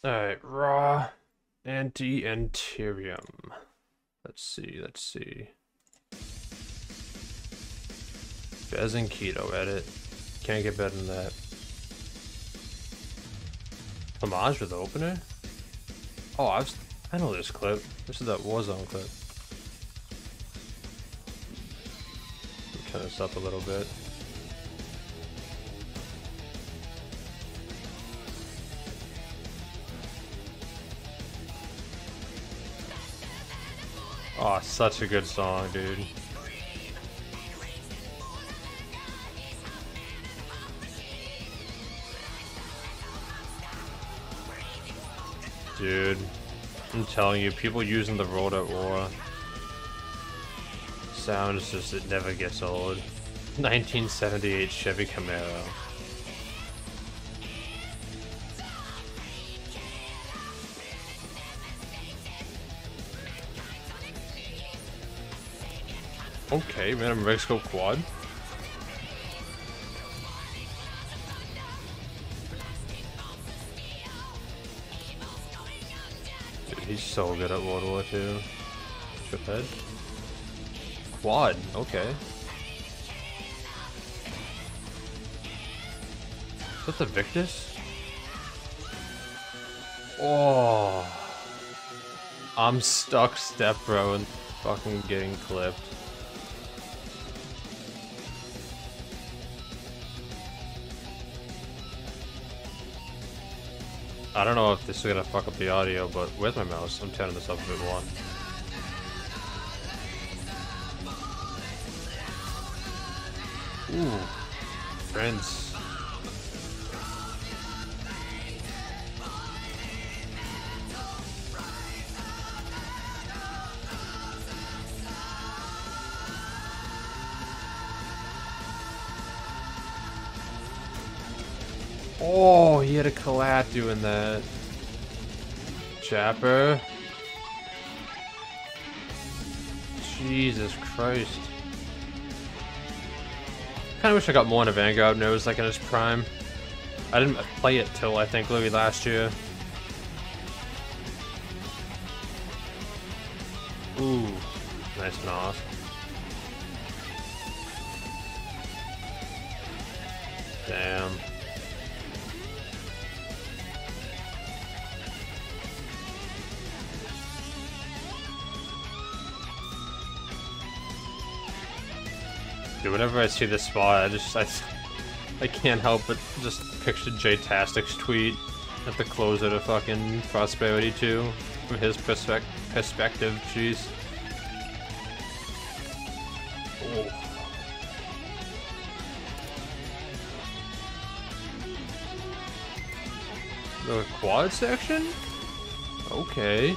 Alright, raw anti-anterium. Let's see. Bez and keto edit. Can't get better than that. Homage with the opener? Oh, I know this clip. This is that Warzone clip. Turn this up a little bit. Oh, such a good song, dude. Dude, I'm telling you, people using the Road at War sound is just, it never gets old. 1978 Chevy Camaro. Okay, man, I'm Mexico quad. Dude, he's so good at World War II. Triphead. Quad, okay. Is that the Victus? Oh. I'm stuck step, bro, and fucking getting clipped. I don't know if this is gonna fuck up the audio, but where's my mouse? I'm turning this up a bit more. Ooh, friends. Oh, he had a collat doing that. Chapper. Jesus Christ. Kinda wish I got more into Vanguard when it was like in its prime. I didn't play it till I think literally last year. Ooh, nice knock. Damn. Dude, whenever I see this spot, I can't help but just picture Jay-Tastic's tweet at the close of the fucking Prosperity 2 from his perspective. Jeez. Oh. The quad section? Okay.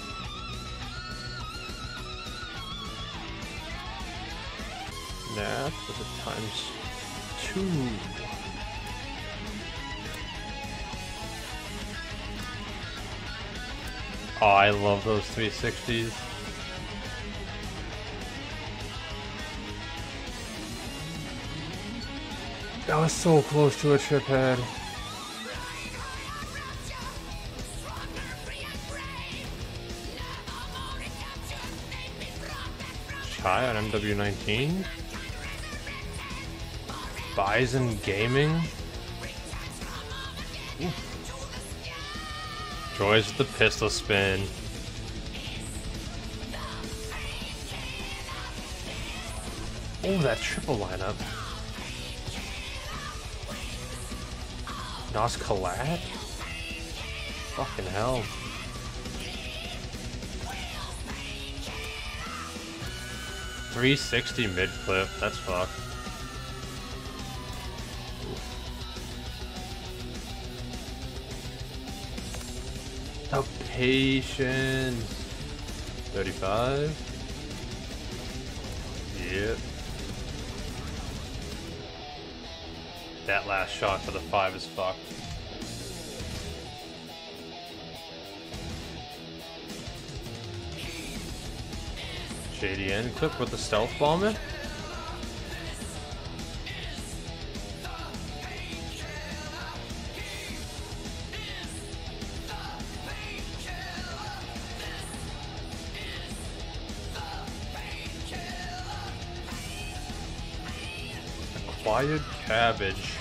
Nap with a ×2. Oh, I love those 360s. That was so close to a trip head. Chai on MW19. Bison Gaming. Ooh. Joys with the pistol spin. Oh, that triple lineup. Nos Collat? Fucking hell. .360 mid clip. That's fucked. The patience. 35. Yep. That last shot for the 5 is fucked. JDN clip with the stealth bomber. Fired cabbage.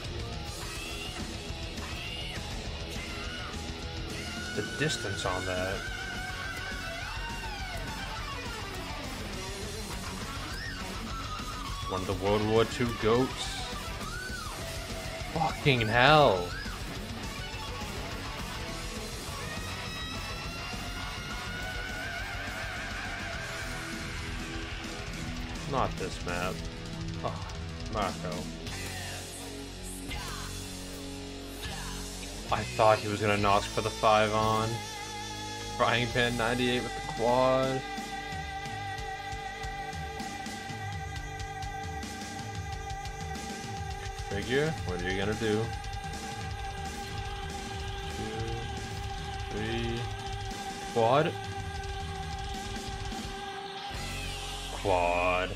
The distance on that. One of the World War II goats. Fucking hell. Not this map. Oh, Marco. I thought he was gonna Nox for the 5 on. Frying Pan 98 with the quad. Figure, what are you gonna do? 2, 3, quad. Quad.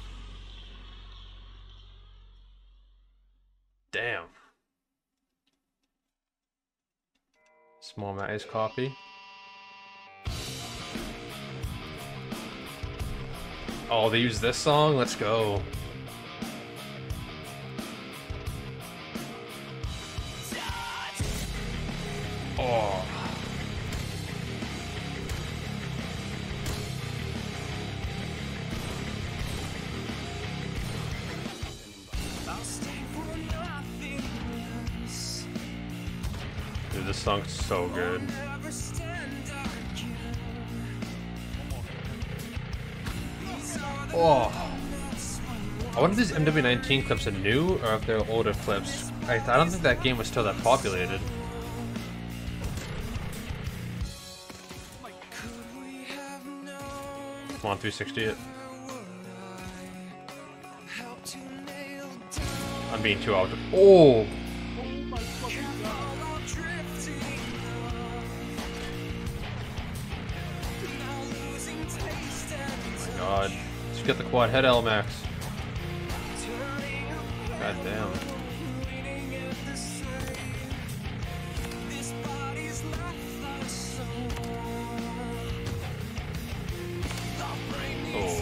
Damn. Small Matt's copy. Oh, they use this song? Let's go. Oh. Dude, this song's so good. Oh. I wonder if these MW19 clips are new or if they're older clips. I don't think that game was still that populated. Come on, 360 it. I'm being too out. Oh! God. Let's get the quad head LMAX. God damn. Oh.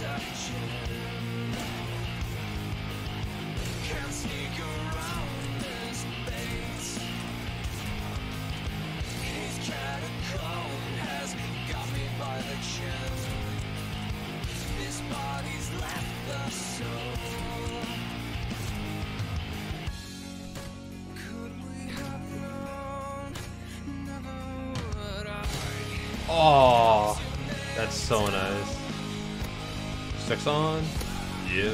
Oh, that's so nice. 6 on? Yep.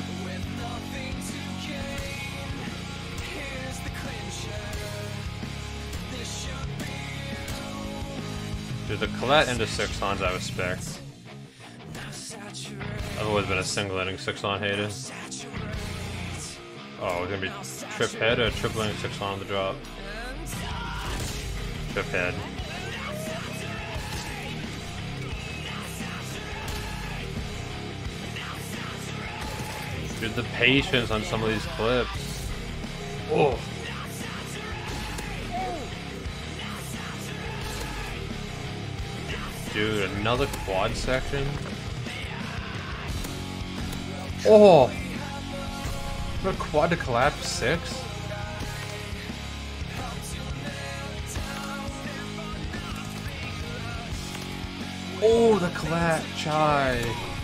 Dude, the collat into 6 ons I respect. I've always been a single ending 6 on hater. Oh, it's gonna be trip head or triple ending 6 on the drop? Trip head. Dude, the patience on some of these clips. Oh. Dude, another quad section. Oh. A quad to collapse 6. Oh, the collat chai.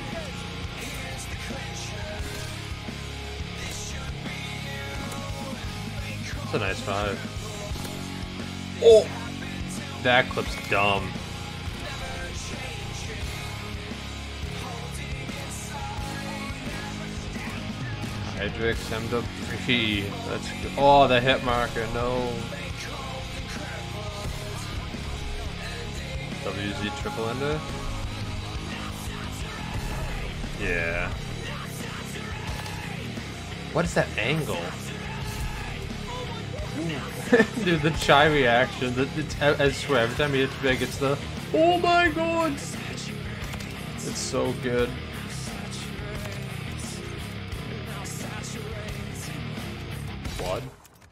That's a nice 5. Oh! That clip's dumb. Hydrix, MW3. That's good. Oh, the hit marker, no. WZ triple ender? Yeah. What is that angle? Dude, the chai reaction, I swear, every time he hits big, it's the oh my god! It's so good. Quad?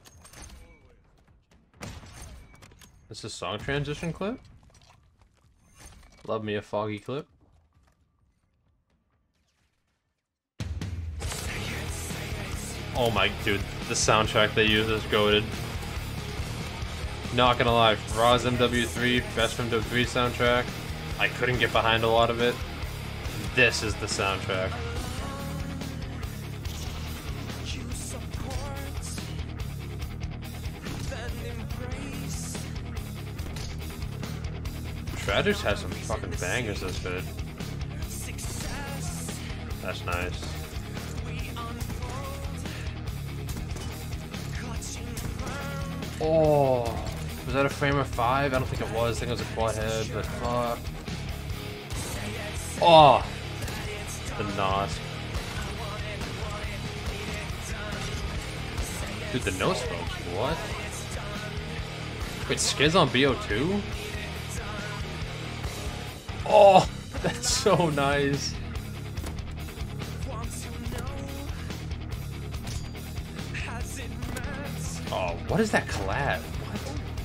This is a song transition clip? Love me a foggy clip. Oh my, dude, the soundtrack they use is goated. Not gonna lie, Raw's MW3, best from MW3 soundtrack. I couldn't get behind a lot of it. This is the soundtrack. Tragics has some fucking bangers this vid. That's nice. Oh, was that a frame of 5? I don't think it was. I think it was a quad head, but fuck. Oh, the NOS. Dude, the no smokes. What? Wait, Skiz on BO2? Oh, that's so nice. Oh, what is that collab? What?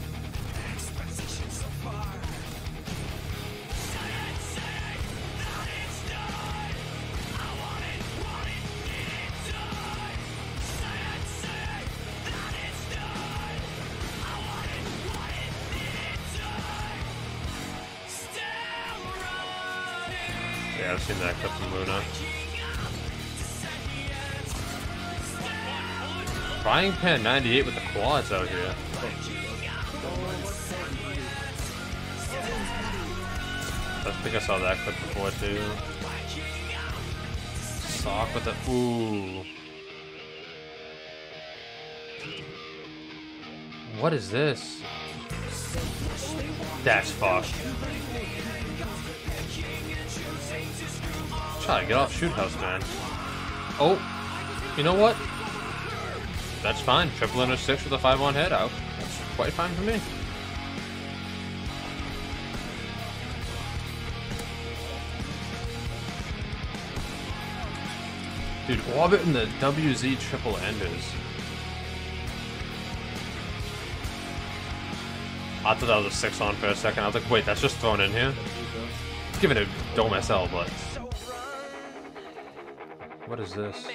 Yeah, I've seen that clip from Luna. Frying Pan 98 with the quads out here. I think I saw that clip before too. Sock with the ooh. What is this? That's fucked. Try to get off shoot house, man. Oh, you know what? That's fine. Triple under 6 with a 5-1 head out. That's quite fine for me. Dude, Orbit and the WZ triple enders. I thought that was a 6-on for a second. I was like, wait, that's just thrown in here? Giving it Dome SL, but... What is this?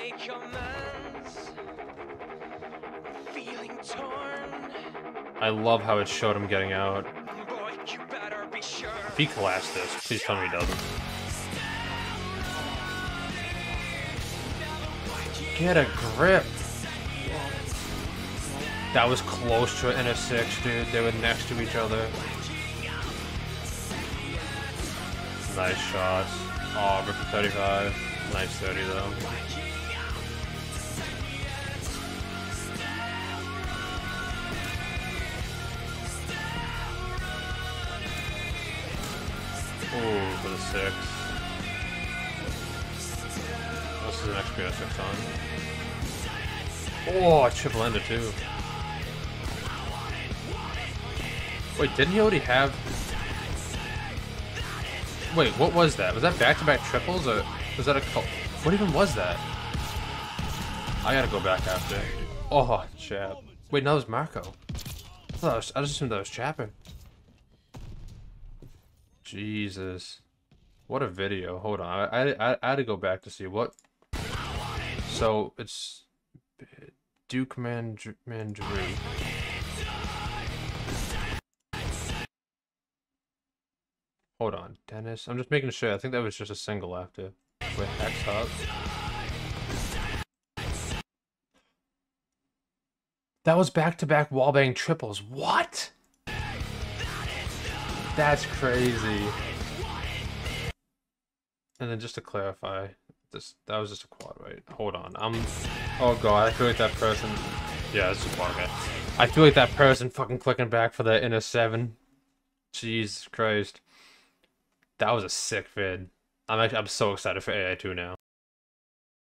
I love how it showed him getting out. If he collapsed this, please tell me he doesn't. Get a grip! That was close to an inner 6, dude. They were next to each other. Nice shots. Oh, rip for 35. Nice 30 though. Ooh, for the 6. This is an XPO 6 on. Oh, a triple ender too. Wait, didn't he already have... Wait, what was that? Was that back-to-back triples, or was that a... What even was that? I gotta go back after. Oh, Chap. Wait, no, it was Marco. I just assumed that was Chapper. Jesus. What a video. Hold on. I had to go back to see what... So, it's... Duke Mandry. Hold on. Dennis. I'm just making sure. I think that was just a single after. With Hex Hub. That was back-to-back wallbang triples. What? That's crazy. And then just to clarify, that was just a quad, right? Hold on. Oh god, I feel like that person... Yeah, it's just a quad, okay. I feel like that person fucking clicking back for the inner 7. Jesus Christ. That was a sick vid. I'm so excited for AI2 now.